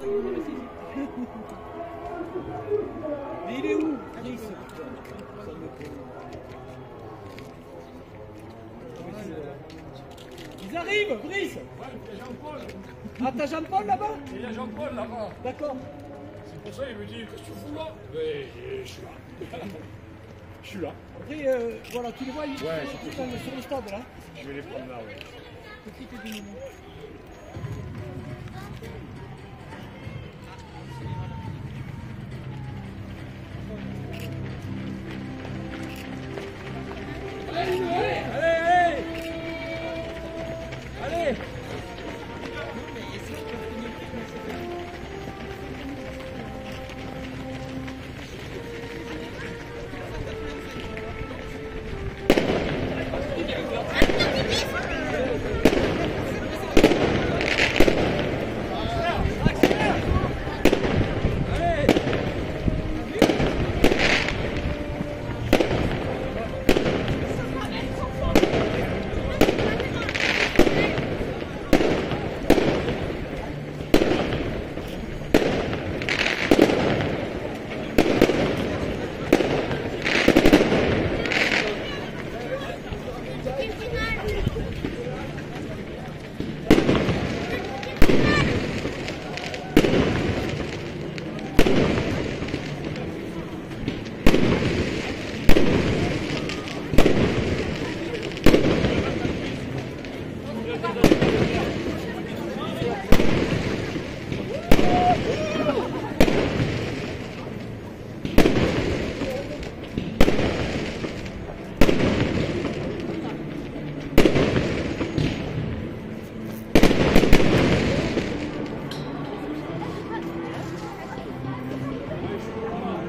Mais il est où, Brice? Ils arrivent, Brice. Ouais, il y a Jean-Paul. Ah, t'as Jean-Paul là-bas? Il y a Jean-Paul là-bas. D'accord. C'est pour ça qu'il me dit, qu'est-ce que tu fous là? Mais je suis là. Je suis là. Après, voilà, tu les vois, ils sont Ouais, sur le stade là. Je vais les prendre là, ouais. Profite du moment.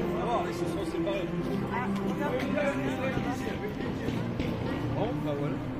Bon, bah voilà.